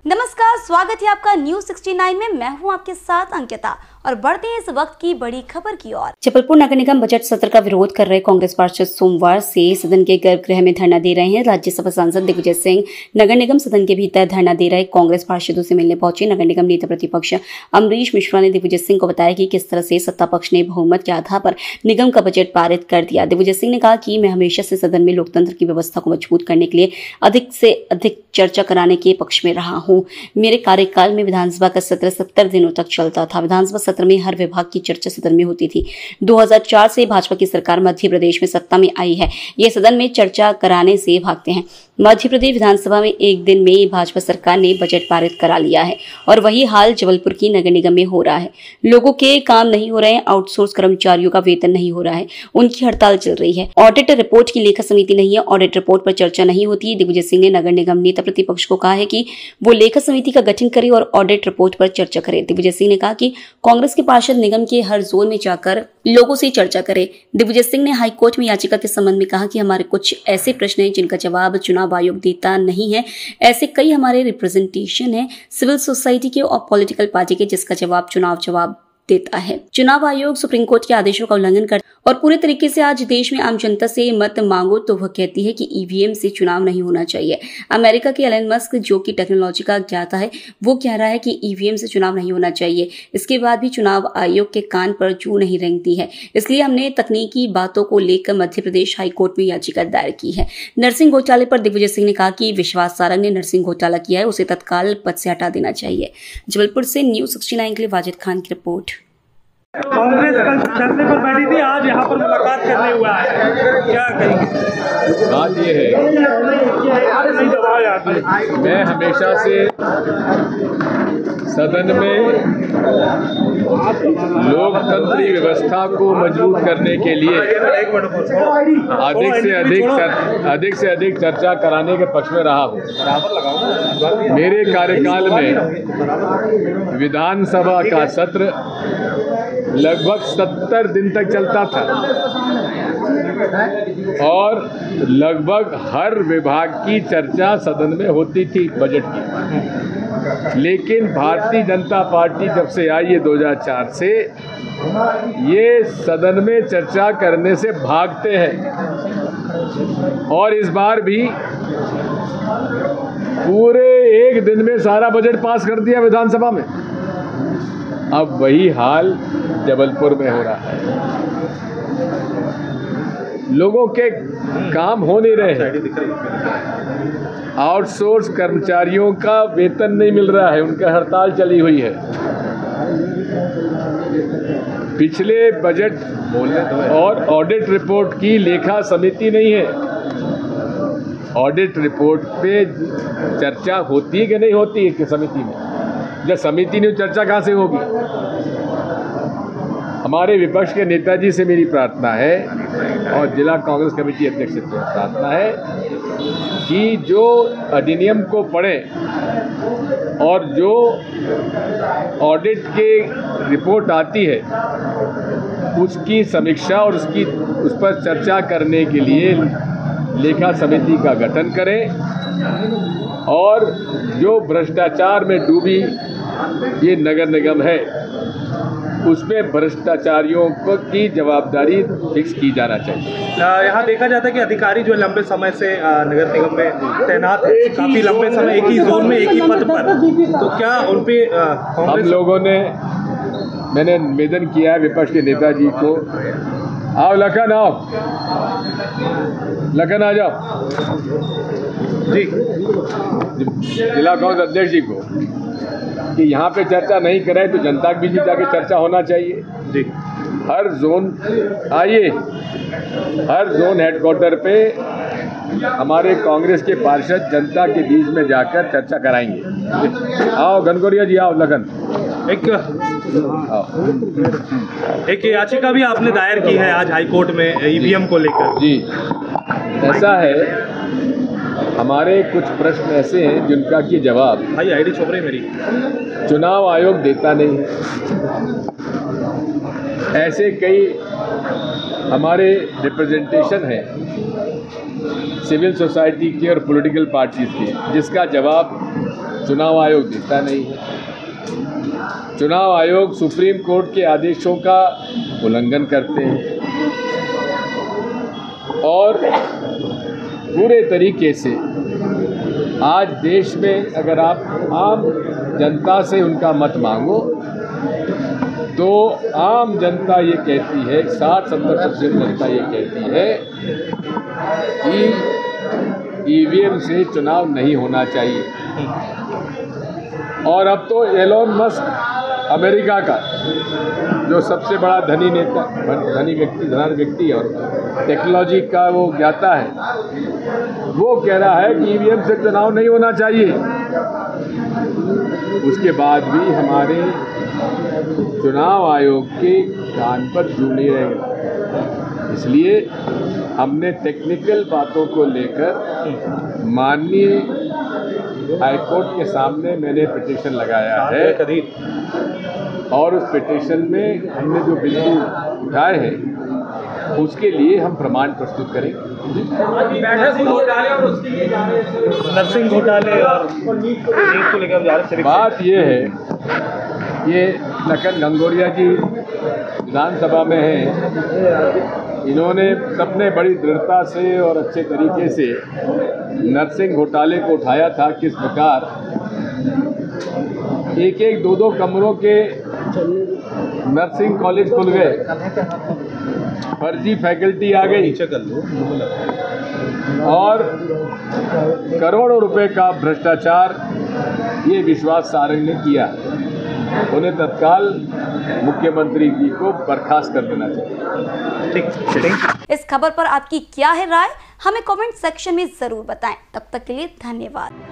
नमस्कार, स्वागत है आपका न्यूज 69 में। मैं हूं आपके साथ अंकिता और बढ़ते हैं इस वक्त की बड़ी खबर की ओर। जबलपुर नगर निगम बजट सत्र का विरोध कर रहे कांग्रेस पार्षद सोमवार से सदन के गर्भगृह में धरना दे रहे हैं। राज्यसभा सांसद दिग्विजय सिंह नगर निगम सदन के भीतर धरना दे रहे कांग्रेस पार्षदों से मिलने पहुंचे। नगर निगम नेता प्रतिपक्ष अमरीश मिश्रा ने दिग्विजय सिंह को बताया कि किस तरह से सत्ता पक्ष ने बहुमत के आधार पर निगम का बजट पारित कर दिया। दिग्विजय सिंह ने कहा कि मैं हमेशा से सदन में लोकतंत्र की व्यवस्था को मजबूत करने के लिए अधिक से अधिक चर्चा कराने के पक्ष में रहा हूँ। मेरे कार्यकाल में विधानसभा का सत्र 70 दिनों तक चलता था। विधानसभा सत्र में हर विभाग की चर्चा सदन में होती थी। 2004 से भाजपा की सरकार मध्य प्रदेश में सत्ता में आई है। ये सदन में चर्चा कराने से भागते हैं। मध्य प्रदेश विधानसभा में एक दिन में भाजपा सरकार ने बजट पारित करा लिया है और वही हाल जबलपुर की नगर निगम में हो रहा है। लोगों के काम नहीं हो रहे हैं, आउटसोर्स कर्मचारियों का वेतन नहीं हो रहा है, उनकी हड़ताल चल रही है। ऑडिट रिपोर्ट की लेखा समिति नहीं है, ऑडिट रिपोर्ट पर चर्चा नहीं होती। दिग्विजय सिंह ने नगर निगम नेता प्रतिपक्ष को कहा है कि वो लेखा समिति का गठन करे और ऑडिट रिपोर्ट पर चर्चा करे। दिग्विजय सिंह ने कहा कि कांग्रेस के पार्षद निगम के हर जोन में जाकर लोगों से चर्चा करे। दिग्विजय सिंह ने हाईकोर्ट में याचिका के संबंध में कहा कि हमारे कुछ ऐसे प्रश्न हैं जिनका जवाब चुनाव आयोग देता नहीं है। ऐसे कई हमारे रिप्रेजेंटेशन है सिविल सोसाइटी के और पॉलिटिकल पार्टी के, जिसका जवाब चुनाव देता है। चुनाव आयोग सुप्रीम कोर्ट के आदेशों का उल्लंघन कर और पूरे तरीके से आज देश में आम जनता से मत मांगो तो वह कहती है कि ईवीएम से चुनाव नहीं होना चाहिए। अमेरिका के एलन मस्क, जो कि टेक्नोलॉजी का ज्ञाता है, वो कह रहा है कि ईवीएम से चुनाव नहीं होना चाहिए। इसके बाद भी चुनाव आयोग के कान पर जू नहीं रेंगती है। इसलिए हमने तकनीकी बातों को लेकर मध्य प्रदेश हाईकोर्ट में याचिका दायर की है। नर्सिंग घोटाले पर दिग्विजय सिंह ने कहा कि विश्वास सारंग ने नर्सिंग घोटाला किया है, उसे तत्काल पद से हटा देना चाहिए। जबलपुर से न्यूज 69 के लिए वाजिद खान की रिपोर्ट। कांग्रेस कल धरने पर बैठी थी, आज यहाँ पर मुलाकात करने हुआ है, क्या कहेंगे? बात ये है, मैं हमेशा से सदन में लोकतंत्री व्यवस्था को मजबूत करने के लिए अधिक से अधिक चर्चा कराने के पक्ष में रहा हूँ। मेरे कार्यकाल में विधानसभा का सत्र लगभग 70 दिन तक चलता था और लगभग हर विभाग की चर्चा सदन में होती थी बजट की। लेकिन भारतीय जनता पार्टी जब से आई है 2004 से, ये सदन में चर्चा करने से भागते हैं और इस बार भी पूरे एक दिन में सारा बजट पास कर दिया विधानसभा में। अब वही हाल जबलपुर में हो रहा है। लोगों के काम हो नहीं रहे हैं। आउटसोर्स कर्मचारियों का वेतन नहीं मिल रहा है, उनका हड़ताल चली हुई है। पिछले बजट और ऑडिट रिपोर्ट की लेखा समिति नहीं है। ऑडिट रिपोर्ट पे चर्चा होती है कि नहीं होती है समिति में? जब समिति ने चर्चा कहाँ से होगी? हमारे विपक्ष के नेताजी से मेरी प्रार्थना है और जिला कांग्रेस कमेटी अध्यक्ष से प्रार्थना है कि जो अधिनियम को पढ़ें और जो ऑडिट के रिपोर्ट आती है उसकी समीक्षा और उस पर चर्चा करने के लिए लेखा समिति का गठन करें और जो भ्रष्टाचार में डूबी ये नगर निगम है उसमें भ्रष्टाचारियों को की जवाबदारी फिक्स की जाना चाहिए। यहाँ देखा जाता है कि अधिकारी जो लंबे समय से नगर निगम में तैनात है, काफ़ी लंबे समय एक ही जोन में एक ही पद पर, तो क्या उन पे हम लोगों ने मैंने निवेदन किया है विपक्ष के नेताजी को, आओ लखन, आओ लखन, आ जाओ जी, जिला कांग्रेस अध्यक्ष जी को कि यहाँ पे चर्चा नहीं करें तो जनता के बीच जाके चर्चा होना चाहिए जी। हर जोन आइए, हर जोन हेडक्वार्टर पे हमारे कांग्रेस के पार्षद जनता के बीच में जाकर चर्चा कराएंगे। आओ घनघोरिया जी, आओ लखन। एक याचिका भी आपने दायर की है आज हाईकोर्ट में ईवीएम को लेकर। जी, ऐसा है, हमारे कुछ प्रश्न ऐसे हैं जिनका कि जवाब भाई आईडी छोड़ रही मेरी चुनाव आयोग देता नहीं है। ऐसे कई हमारे रिप्रेजेंटेशन हैं सिविल सोसाइटी के और पॉलिटिकल पार्टीज के, जिसका जवाब चुनाव आयोग देता नहीं है। चुनाव आयोग सुप्रीम कोर्ट के आदेशों का उल्लंघन करते हैं और पूरे तरीके से आज देश में अगर आप आम जनता से उनका मत मांगो तो आम जनता ये कहती है, 60-70% जनता ये कहती है कि ईवीएम से चुनाव नहीं होना चाहिए। और अब तो एलोन मस्क अमेरिका का जो सबसे बड़ा धनी व्यक्ति और टेक्नोलॉजी का वो ज्ञाता है, वो कह रहा है कि ईवीएम से चुनाव नहीं होना चाहिए। उसके बाद भी हमारे चुनाव आयोग के कान पर जू नहीं रहेगा। इसलिए हमने टेक्निकल बातों को लेकर माननीय हाईकोर्ट के सामने मैंने पिटीशन लगाया है और उस पिटीशन में हमने जो बिंदु उठाए हैं उसके लिए हम प्रमाण प्रस्तुत करेंगे। नरसिंह घोटाले और नीट को लेकर बात ये है, ये लखन घनघोरिया जी विधानसभा में हैं, इन्होंने सबने बड़ी दृढ़ता से और अच्छे तरीके से नरसिंह घोटाले को उठाया था। किस प्रकार एक दो कमरों के नर्सिंग कॉलेज खुल गए, फर्जी फैकल्टी आ गई और करोड़ों रुपए का भ्रष्टाचार ये विश्वास सारंग ने किया। उन्हें तत्काल मुख्यमंत्री जी को बर्खास्त कर देना चाहिए। ठीक। इस खबर पर आपकी क्या है राय, हमें कमेंट सेक्शन में जरूर बताएं। तब तक के लिए धन्यवाद।